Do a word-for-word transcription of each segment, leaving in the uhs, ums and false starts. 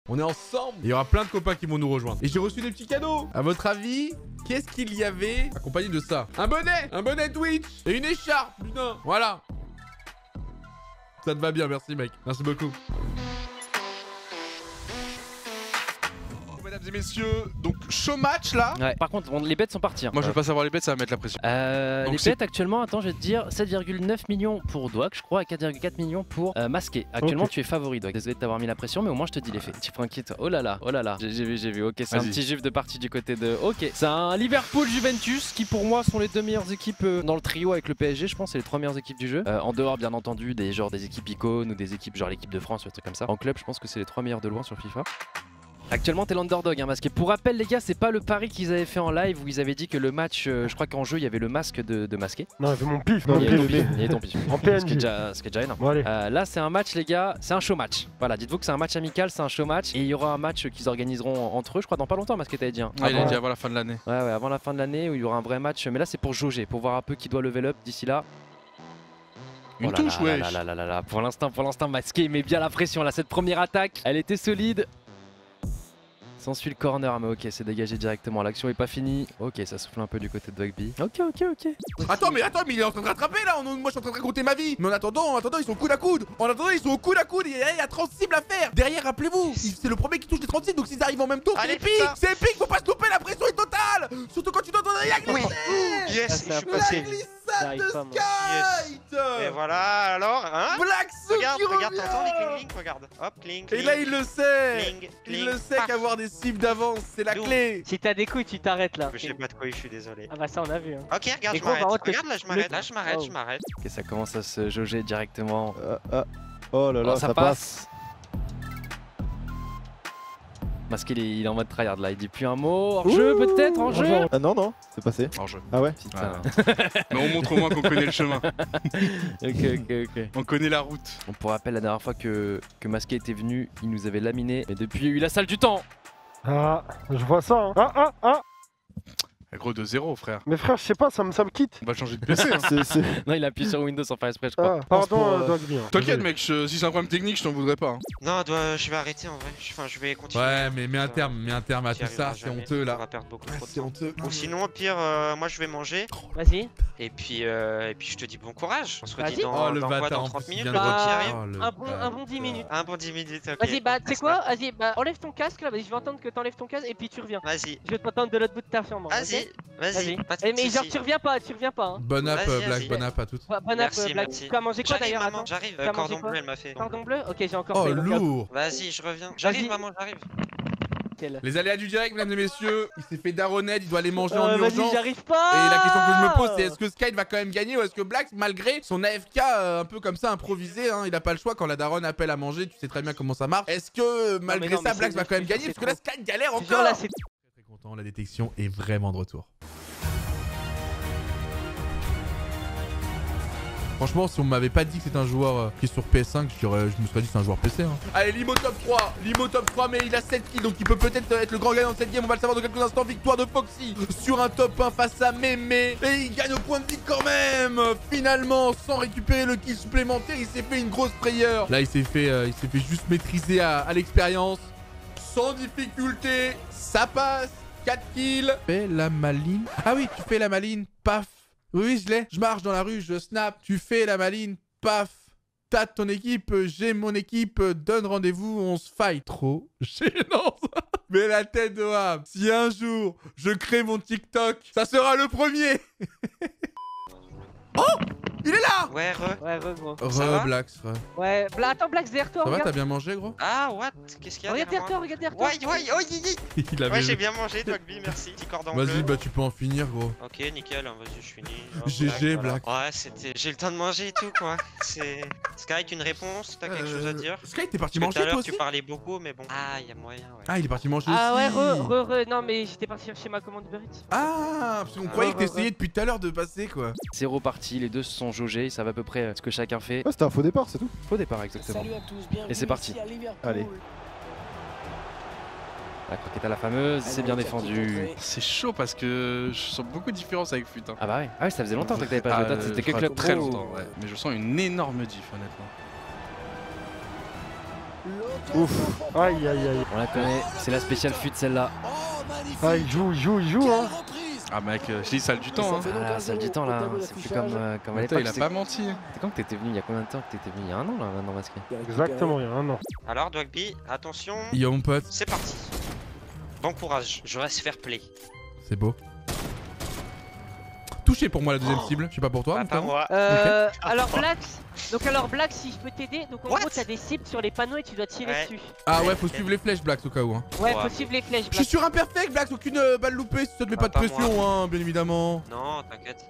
On est ensemble. Il y aura plein de copains qui vont nous rejoindre. Et j'ai reçu des petits cadeaux. À votre avis, qu'est-ce qu'il y avait accompagné de ça? Un bonnet. Un bonnet Twitch. Et une écharpe. Putain. Voilà. Ça te va bien, merci mec. Merci beaucoup. Mesdames et messieurs, donc chaud match là. Ouais. Par contre, on, les bêtes sont partis. Hein. Moi je veux pas savoir les bêtes, ça va mettre la pression. Euh, Donc, les bêtes actuellement, attends, je vais te dire sept virgule neuf millions pour Doak, je crois, et quatre virgule quatre millions pour euh, Masqué. Actuellement, okay. Tu es favori, Doak. Désolé de t'avoir mis la pression, mais au moins je te dis les faits. Petit Francky, toi. Oh là là, oh là là. J'ai vu, j'ai vu. Ok, c'est un petit gif de partie du côté de. Ok, c'est un Liverpool-Juventus qui pour moi sont les deux meilleures équipes euh, dans le trio avec le P S G. Je pense c'est les trois meilleures équipes du jeu. Euh, en dehors, bien entendu, des genre des équipes icônes ou des équipes genre l'équipe de France ou des trucs comme ça. En club, je pense que c'est les trois meilleures de loin sur FIFA. Actuellement t'es l'underdog hein, Masqué. Pour rappel les gars, c'est pas le pari qu'ils avaient fait en live où ils avaient dit que le match, euh, je crois qu'en jeu il y avait le masque de, de Masqué. Non, il y avait mon pif, non, mon il y pif, ton pif, il y avait ton pif. En P N J. Ce qui est déjà, ce qui est déjà énorme. Bon, allez. Euh, là c'est un match les gars, c'est un show match. Voilà, dites-vous que c'est un match amical, c'est un show match. Et il y aura un match qu'ils organiseront entre eux, je crois dans pas longtemps Masqué t'avais dit. Hein. Ouais, il a dit avant la fin de l'année. Ouais ouais, avant la fin de l'année où il y aura un vrai match. Mais là c'est pour jauger, pour voir un peu qui doit level up d'ici là. Une oh là touche, là, wesh. là, là, là, là, là. Pour l'instant, pour l'instant Masqué met bien la pression là. Cette première attaque, elle était solide. S'ensuit le corner, mais ok, c'est dégagé directement. L'action est pas finie. Ok, ça souffle un peu du côté de Dogby. Ok, ok, ok. Attends, mais attends, mais il est en train de rattraper là. Moi, je suis en train de raconter ma vie. Mais en attendant, en attendant, ils sont coude à coude. En attendant, ils sont au coude à coude. Il y a, il y a trente cibles à faire. Derrière, rappelez-vous, c'est le premier qui touche les trente cibles. Donc s'ils arrivent en même tour, c'est épique. C'est épique. Faut pas se louper. La pression est totale. Surtout quand tu dois donner la glissade. Yes, je suis passé. La glissade de Skite. Et voilà, alors, hein. Blackso Regarde, qui regarde, revient. t'entends les cling cling, regarde. Hop, cling, cling. Et là, il le sait. Cling, Il cling, le sait paf. qu'avoir des cibles d'avance, c'est la D'où clé. Si t'as des couilles, tu t'arrêtes là. Je sais pas de quoi je suis désolé. Ah bah ça on a vu. Hein. Ok, regarde, Et je gros, m'arrête. par contre, Regarde, là, je m'arrête. le- Là, je m'arrête, Oh. je m'arrête. Ok, ça commence à se jauger directement. Ah, ah. Oh là là, Oh, ça ça, passe. passe. Masqué, il est, il est en mode tryhard là. Il dit plus un mot. En jeu peut-être, en jeu. Ah non, non, c'est passé. Hors jeu. Ah ouais. Putain. Mais on montre au moins qu'on connaît le chemin. Ok, ok, ok. On connaît la route. On pour rappel, la dernière fois que, que Masqué était venu, il nous avait laminé. Et depuis, il y a eu la salle du temps. Ah, je vois ça. Hein. Ah, ah, ah. Gros de zéro, frère. Mais frère, je sais pas, ça me, ça me quitte. On va changer de P C. Hein. C'est- c'est- Non, il appuie sur Windows sans faire exprès, je crois. Ah, pardon, pour, euh, euh, Dogby. hein. T'inquiète, Désolé. mec, je- si c'est un problème technique, je t'en voudrais pas. Hein. Non, dois- je vais arrêter en vrai. Enfin, je vais continuer. Ouais, mais mets un Ça- terme, mets un terme à t'y tout ça, arriveras c'est jamais. honteux On là. va perdre beaucoup Ah, trop de c'est temps. honteux. Ou sinon, au pire, euh, moi je vais manger. Vas-y. Et puis, euh, et puis je te dis bon courage. On se redit Vas-y. dans, Oh le dans quoi, bâtard dans en trente plus, il minutes. vient de Le petit Bah, arrive. Oh, le un bon- un bon bâtard. dix minutes. Un bon dix minutes, ok. Vas-y, bah tu sais C'est quoi? pas- Vas-y, bah enlève ton casque là, vas-y, je vais entendre que t'enlèves ton casque et puis tu reviens. Vas-y, Je vais t'entendre de l'autre bout de ta chambre. vas-y, ok vas-y. Pas de Eh, mais genre soucis. tu reviens pas, tu reviens pas. Hein. Bon app, Vas-y, euh, Black, vas-y. bon app à toutes. Bon app, Merci, Black. merci. Tu as mangé quoi J'arrive, d'ailleurs? maman, Attends. j'arrive. T'as Euh, mangé Cordon quoi bleu, elle m'a fait. Cordon bleu? Ok, j'ai encore Oh fait. donc, euh, lourd. Vas-y, je reviens. J'arrive, Vas-y. maman, j'arrive. nickel. Les aléas du direct, mesdames et messieurs. Il s'est fait daronnet, il doit aller manger en Euh, Vas-y, urgence. j'arrive pas. Et la question que je me pose, c'est est-ce que Skite va quand même gagner ou est-ce que Black, malgré son A F K euh, un peu comme ça improvisé, hein, il a pas le choix quand la daronne appelle à manger, tu sais très bien comment ça marche. Est-ce que euh, malgré mais non, ça, mais Black c'est- va quand même c'est- gagner c'est parce que là, trop. Skite galère Genre encore. là, c'est Très content, la détection est vraiment de retour. Franchement, si on m'avait pas dit que c'est un joueur euh, qui est sur P S cinq, je, dirais- je me serais dit que c'est un joueur P C. Hein. Allez, Limo top trois. Limo top trois, mais il a sept kills, donc il peut peut-être être le grand gagnant de cette game. On va le savoir dans quelques instants. Victoire de Foxy sur un top un face à Mémé. Et il gagne au point de vie quand même. Finalement, sans récupérer le kill supplémentaire, il s'est fait une grosse frayeur. Là, il s'est fait, euh, il s'est fait juste maîtriser à, à l'expérience. Sans difficulté, ça passe. quatre kills. Fais la maline. Ah oui, tu fais la maline. Paf. Oui, oui, je l'ai. Je marche dans la rue, je snap. Tu fais la maline, paf. T'as ton équipe, j'ai mon équipe. Donne rendez-vous, on se fight. Trop gênant ça. Mais la tête de Wam. Si un jour je crée mon TikTok, ça sera le premier. Oh, il est là. Ouais, re. Ouais, re, gros. Ça va Re, Blax, re. Ouais, Bla- attends, Black, derrière toi, Ça va, t'as regarde. bien mangé, gros? Ah, what? Qu'est-ce qu'il y a Regarde derrière derrière toi, moi? regarde derrière toi. Ouais, ouais, oh, yi, yi. Il avait... Ouais, j'ai bien mangé, Dogby, merci. Petit cordon bleu. Vas-y, bah tu peux en finir, gros. Ok, nickel, hein, vas-y, je finis. Hop, G G, voilà. Black. Ouais, c'était. J'ai le temps de manger et tout, quoi. C'est. Skype, une réponse? T'as quelque chose à dire? Sky, t'es parti Parce que manger, tout à toi l'heure, aussi? tu parlais beaucoup, mais bon. Ah, y'a moyen, ouais. Ah, il est parti manger Ah ouais, aussi. re, re, re. Non, mais j'étais parti chercher ma commande Uber Eats. Ah, parce qu'on Ah, croyait ouais, que ouais, t'essayais depuis tout à l'heure de passer, quoi. Zéro partie, les deux se sont jaugés, ils savent à peu près euh, ce que chacun fait. Ouais, c'était un faux départ, c'est tout. Faux départ, exactement. Et c'est parti. Allez. La croquette à la fameuse, c'est bien défendu. C'est chaud parce que je sens beaucoup de différence avec Fut. Hein. Ah bah ouais, ah ouais, ça faisait longtemps que t'avais pas joué. Ah, Toi, c'était je que crois Club très Pro. longtemps, ouais. Mais je sens une énorme diff, honnêtement. Ouf. Aïe, aïe, aïe. On la connaît, c'est la spéciale fut celle-là. Ah, il joue, il joue, il joue, hein. Ah mec, euh, je dis ça a du temps. Hein. Ah, ça a du temps là, c'est plus comme, euh, comme à Attends, l'époque. il a C'est pas menti. c'est quand que t'étais venu? Il y a combien de temps que t'étais venu? Il y a un an là maintenant masqué. Exactement, il y a un an. Alors, Dogby, attention, Yo mon pote, c'est parti. Bon courage, je reste fair play. c'est beau. Touché pour moi la deuxième cible, je sais pas pour toi. Pas, mon pas frère. moi. Euh, alors Blax, donc alors Blax, si je peux t'aider, donc en What gros t'as des cibles sur les panneaux et tu dois tirer Ouais. dessus. Ah ouais, faut suivre les flèches, Blacks, au cas où. Hein. Ouais, Ouais. faut suivre les flèches. Je suis Blax. sur un perfect, Blacks, aucune euh, balle loupée, si ça te met Ah, pas de pas pression, hein, bien évidemment. Non, t'inquiète.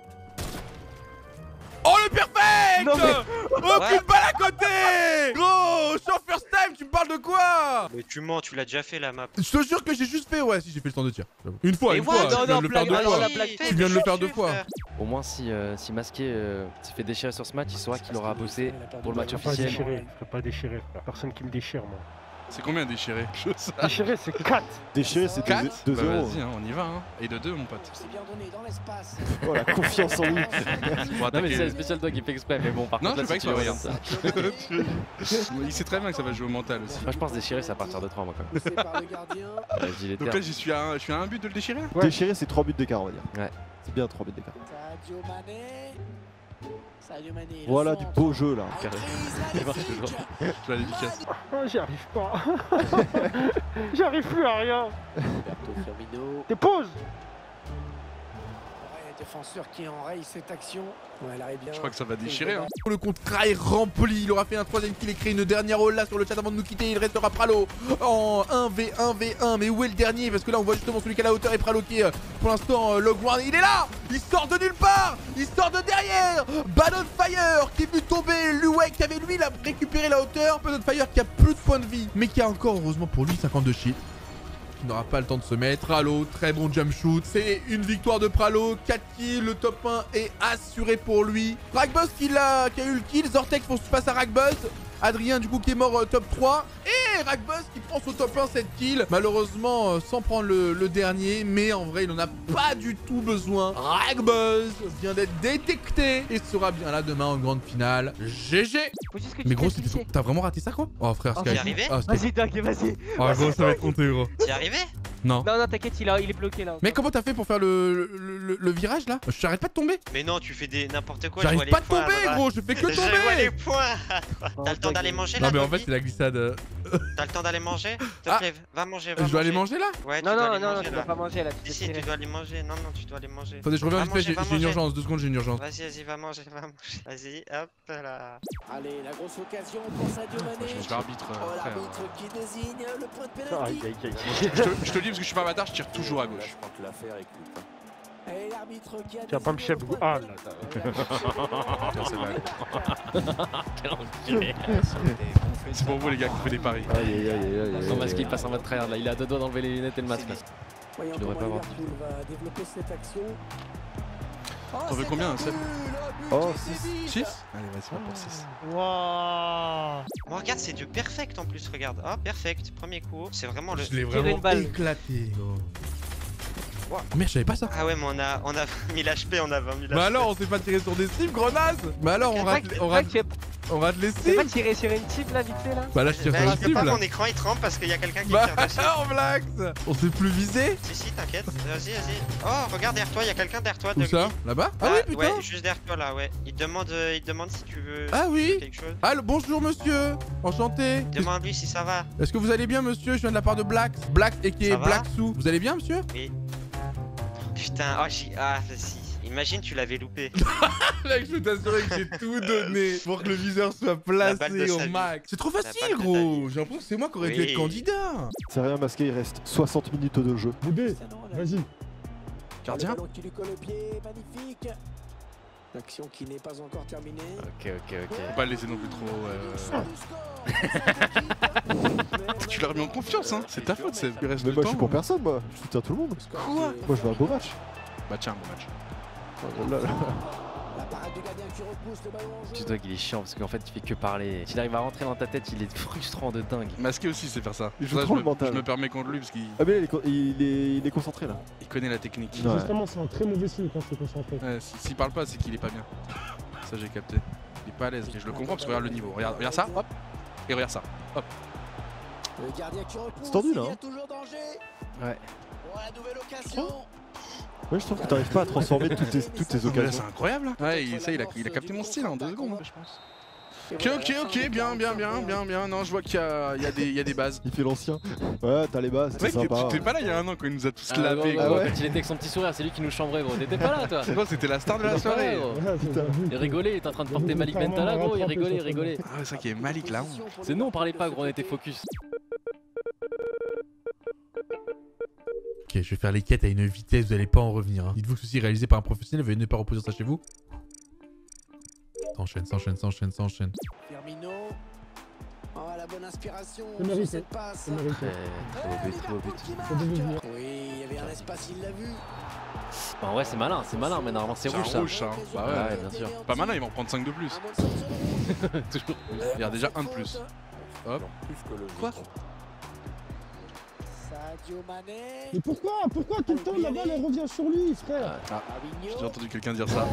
Oh le perfect Non, mais- Aucune Ouais. balle à côté. Gros, je suis en first time, tu me parles de quoi? Mais tu mens, tu l'as déjà fait la map. Je te jure que j'ai juste fait, ouais, si j'ai fait le temps de tir. j'avoue. Une fois, Mais une ouais, fois, non, tu viens non, de le faire blague, deux alors fois. la blague, Tu viens de le faire deux fois. Au moins si, euh, si masqué euh, s'est fait déchirer sur ce match, il saura qu'il aura bossé pour le match Je peux pas officiel. déchirer, je peux pas déchirer, frère. Personne qui me déchire, moi. C'est combien déchiré? Déchirer, c'est quatre. Déchiré, c'est quatre deux Bah zéro. vas-y, hein, on y va. Hein. Et de deux, mon pote. Oh, la confiance en lui. Bon, Non mais attaquer. c'est le spécial toi qui fait exprès, mais bon par Non, contre là je si sais tu pas regardes que ça. Il sait très bien que ça va jouer au mental aussi. Moi je pense déchirer c'est à partir de trois moi quand même. Ouais, je dis les Donc termes. là, j'y suis à un, je suis à un but de le déchirer. Ouais. Déchiré, c'est trois buts d'écart, on va dire. Ouais. C'est bien trois buts d'écart. Voilà du beau jeu là. Il marche toujours. Je vais la dédicace. Oh, j'y arrive pas. J'arrive plus à rien. T'es pause. Défenseur qui enraye cette action. Ouais, elle arrive bien. Je crois que ça va déchirer. Hein. Le contrat est rempli, il aura fait un troisième kill et créé une dernière hall là sur le chat avant de nous quitter. Il restera Pralo en un v un v un. Mais où est le dernier? Parce que là on voit justement celui qui est à la hauteur et Pralo qui est pour l'instant euh, log one. Il est là. Il sort de nulle part. Il sort de derrière. Bad on Fire qui est venu tomber. Luwek qui avait lui il a récupéré la hauteur. Bad on Fire qui a plus de points de vie mais qui a encore heureusement pour lui cinquante-deux shields. Qui n'aura pas le temps de se mettre. Pralo, très bon jump shoot. C'est une victoire de Pralo. quatre kills, le top un est assuré pour lui. Ragbuzz qui, a, qui a eu le kill. Zortex face à Ragbuzz. Adrien du coup qui est mort euh, top trois. Et Ragbuzz qui prend son top un sept kills. Malheureusement euh, sans prendre le, le dernier. Mais en vrai il n'en a pas du tout besoin. Ragbuzz vient d'être détecté. Et sera bien là demain en grande finale. G G. Faut juste que tu Mais gros testes c'était lycée. tout. T'as vraiment raté ça quoi? Oh frère Oh, Sky. t'es arrivé Ah, Sky. Vas-y Doug, vas-y. Oh gros ça va être compté gros. T'y es arrivé? Non. Non, non, t'inquiète, il, a- il est bloqué là. Mais comment t'as fait pour faire le, le, le- le virage là? Je t'arrête pas de tomber. Mais non, tu fais des n'importe quoi. je vois J'arrive les pas de points à tomber droite. gros, je fais que Je vois les tomber. points. Oh, T'as le temps Doug, d'aller il- manger Non là? mais en Dogby fait c'est la glissade. euh, T'as le temps d'aller manger? Te Ah. plaît, va manger, va Je dois aller manger. manger là? Ouais, tu Non, dois non, aller non, non, manger tu là. dois pas manger là, tu Si, te si, tu tirer. dois aller manger. Non, non, tu dois aller manger. Attendez je reviens Va vite fait, manger, j'ai va j'ai une manger. urgence, deux secondes j'ai une urgence. Vas-y, vas-y, va manger, va manger. Vas-y, hop là. Allez, la grosse occasion pour Sadio Mané. Je suis l'arbitre, Oh, euh, frère. l'arbitre qui désigne le point de Aïe, pénalty. aïe, aïe. Je te, je te le dis parce que je suis pas bâtard, je tire toujours à gauche. Je crois que l'affaire est coupée. Et l'arbitre qui a Tu vas pas me chef. Ah là là. Tiens, c'est mal. Quel enculé. C'est pour vous les gars qui faites des paris. Aïe aïe aïe aïe aïe. Non masqué il passe en mode tryhard là, il a deux doigts d'enlever les lunettes et le masque là. Voyons Tu devrais comment pas avoir Liverpool va développer cette action. T'en veux combien, Seb? Oh, six. six? Allez, vas-y, va pour six. Waouh. Bon, regarde, c'est du perfect en plus, regarde. Ah, perfect, premier coup. C'est vraiment le. Je l'ai Tirer vraiment une balle. éclaté gros. Wow. Merde je savais pas ça. Ah ouais, mais on a, on a vingt mille H P, on a vingt mille H P. Bah alors on s'est pas tiré sur des cibles grenasse. Bah alors on rate, on rate, Tu sais on rate les tu sais pas cibles. tirer sur une cible là vite fait là? Bah là je tire Bah, sur la je peux pas, cible. mon écran il trempe parce qu'il y a quelqu'un qui Bah tire dessus. alors Blax. On s'est plus visé. Si, si, t'inquiète. Vas-y, vas-y. Oh, regarde derrière toi, il y a quelqu'un derrière toi. Où Dogby. ça? Là-bas? Ah Ah, oui putain. Ouais, juste derrière toi là, ouais. Il te demande, euh, il te demande si tu veux Ah oui. quelque chose. Ah le- bonjour monsieur. Enchanté. Demande-lui si ça va. Est-ce que vous allez bien monsieur? Je viens de la part de Blax. Blax et qui est Ça va Black Sou. Vous allez bien monsieur? Putain, oh, j'ai. Ah, si. Imagine, tu l'avais loupé. Mec, je peux t'assurer que j'ai tout donné pour que le viseur soit balle de placé sa au vie. max. C'est trop La facile, balle de ta gros. J'ai l'impression que c'est moi qui aurais dû Oui. être candidat. C'est rien masqué, il reste soixante minutes de jeu. Boudé, vas-y. Gardien? Le ballon qui lui colle au pied, magnifique. L'action qui n'est pas encore terminée. Ok ok ok. Faut pas le laisser non plus trop. Euh... tu l'as remis en confiance, hein. C'est ta faute, Seb. Il reste Mais le moi je temps. suis pour personne, moi. Je soutiens tout le monde. Quoi? Moi je veux un beau match. Bah tiens, bon match. Oh là là. La parade du gardien qui repousse le ballon en jeu. Tu dois qu'il est chiant parce qu'en fait il fait que parler. S'il arrive à rentrer dans ta tête il est frustrant de dingue. Masqué aussi, c'est faire ça. Il joue Ça, trop je, le me, mental. je me permets contre lui parce qu'il Ah mais là, il est, co- il est, il est concentré là. il connaît la technique. Ouais. Justement, c'est un très mauvais signe quand c'est concentré. Ouais, si- S'il parle pas, c'est qu'il est pas bien. Ça, j'ai capté. Il est pas à l'aise. Et je le comprends parce que regarde le niveau. Regarde, regarde ça, hop. Et regarde ça, hop. Le gardien qui repousse. C'est tendu, là, Il y a hein. toujours danger. Ouais. Oh, la nouvelle occasion. Ouais, je trouve que t'arrives pas à transformer toutes tes, toutes tes Là, c'est occasions. incroyable. hein. Ouais, il, ça, il a, il a capté mon style en deux secondes, je pense. Ok, ok, ok, bien, bien, bien, bien, bien. Non, je vois qu'il y a, il y a des, il y a des bases. Il fait l'ancien. Ouais, t'as les bases, C'est vrai c'est que sympa. t'étais pas là il y a un an quand il nous a tous Ah, lavés. gros, gros. gros, quand il était avec son petit sourire, c'est lui qui nous chambrait, gros. T'étais pas là, toi. Gros, c'était la star de la soirée. Ouais, gros. Ouais, putain. Il rigolait, il était en train de porter Malik Bentala, gros. Il rigolait, il rigolait. Ah, c'est ça qui est Malik là. C'est nous, on parlait pas, gros. On était focus. Ok, je vais faire les quêtes à une vitesse, vous allez pas en revenir. Hein. Dites-vous que ceci est réalisé par un professionnel, veuillez ne pas reproduire ça chez vous. S'enchaîne, s'enchaîne, s'enchaîne, s'enchaîne. Firmino. Oh, la bonne inspiration. C'est sur mérité. cette passe. C'est mérité. Très beau but, très beau but. Qui Ça devait venir. marque. Oui, il y avait un espace, il l'a vu. Bah, en vrai, c'est malin, c'est malin, mais normalement, c'est C'est rouge, un ça. rouge, ça. hein. Bah ouais. Ouais, bien sûr. Pas malin, ils vont prendre cinq de plus. Un bon soupçon. Toujours. Il y a déjà un de plus. Hop. Quoi Sadio Mané. Mais pourquoi Pourquoi tout le temps la balle elle revient sur lui, frère? Ah, Fabinho. j'ai entendu quelqu'un dire ça.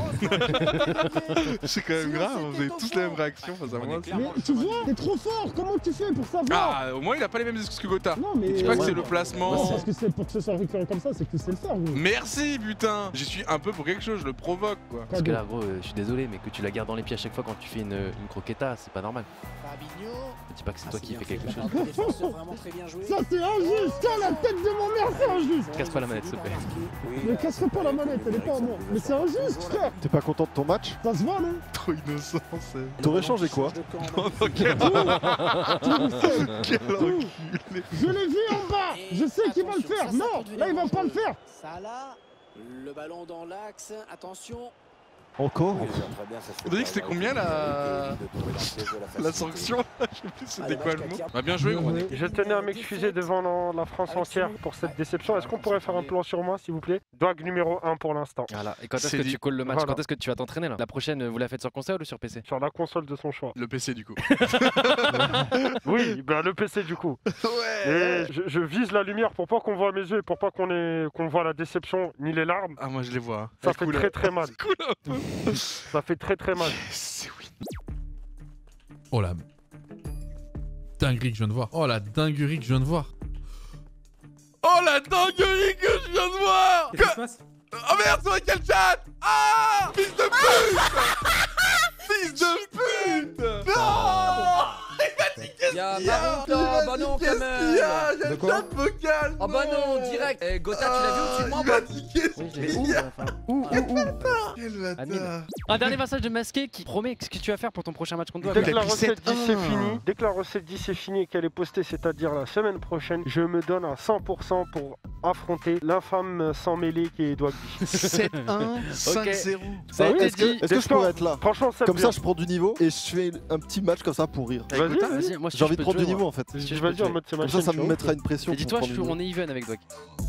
C'est quand même grave, vous avez tous la même réaction face à moi. Mais tu vois, t'es trop fort, comment tu fais pour savoir? Ah, au moins il a pas les mêmes excuses que Gotha. Non mais... Je dis pas que c'est ouais, le non. placement. Non, parce que c'est pour que ce soit récurrent comme ça, c'est que tu sais le faire, gros. Merci putain. J'y suis un peu pour quelque chose, je le provoque quoi. Parce que là, gros, euh, je suis désolé, mais que tu la gardes dans les pieds à chaque fois quand tu fais une, une croqueta, c'est pas normal. Fabinho. Ne dis pas que c'est toi qui fais quelque chose. Un défenseur vraiment très bien joué. Ça c'est injuste, ça la tête de mon mère, c'est injuste. Casse pas la manette, s'il te plaît. Ne casserai pas la manette, elle est pas à moi. Mais c'est injuste, frère. T'es pas content de ton match? Ça se voit, non? Trop innocent c'est. T'aurais changé quoi? Oh non, quel quel enculé. Je l'ai vu en bas. Je sais qu'il va le faire. Non, là il va pas le faire. Salah. Le ballon dans l'axe. Attention. Encore? On a dit que c'était combien la... la sanction? Je sais plus c'était quoi le mot. Bah bien joué gros. Je tenais à m'excuser devant la- la France entière pour cette déception. Est-ce qu'on pourrait faire un plan sur moi, s'il vous plaît? Dog numéro un pour l'instant. Voilà. Et quand est-ce C'est que dit. tu colles le match? Voilà. Quand est-ce que tu vas t'entraîner là? La prochaine, vous la faites sur console ou sur P C? Sur la console de son choix. Le P C du coup. Oui, ben le P C du coup. Ouais. Et je, je vise la lumière pour pas qu'on voit mes yeux et pour pas qu'on ait qu'on voit la déception ni les larmes. Ah moi je les vois. Ça Elle fait coule. très très mal. Cool un peu. Ça fait très très mal. C'est oui. Oh la dinguerie que je viens de voir. Oh la dinguerie que je viens de voir. Oh la dinguerie que je viens de voir. Que- Oh merde, c'est quel chat? Ah, fils de pute. Fils de pute. Non. Y'a Il y a- Marotta, bah non quand Qu'est-ce qu'il y a? même. Il y a le chat vocal. Ah bah non, direct. Eh, Gotha, tu l'as vu au-dessus de moi? Il m'a dit qu'est-ce Oui, je l'ai qu'il où y a? Où, où, où Quel Admin. bâtard. Un dernier passage de masqué qui promet ce que tu vas faire pour ton prochain match contre Dès toi. que la pris recette sept dix est un. finie, dès que la recette dix est finie et qu'elle est postée, c'est-à-dire la semaine prochaine, je me donne à cent pour cent pour affronter l'infâme sans mêlée qui est Dwagby. sept un, cinq zéro. Ça a Ah oui, été est-ce que, dit. est-ce que je Descends. pourrais être là? Franchement, ça Comme ça, je prends du niveau et je fais un petit match comme ça pour rire. Vas-y, Vas-y, moi si J'ai je envie peux de prendre te du jouer, niveau moi. en fait. Si je peux vas-y te en jouer. mode c'est ma Comme ça, chaîne, ça tu me vois. mettra une pression. Et pour dis-toi, je prendre suis- du niveau. on est even avec Dwag.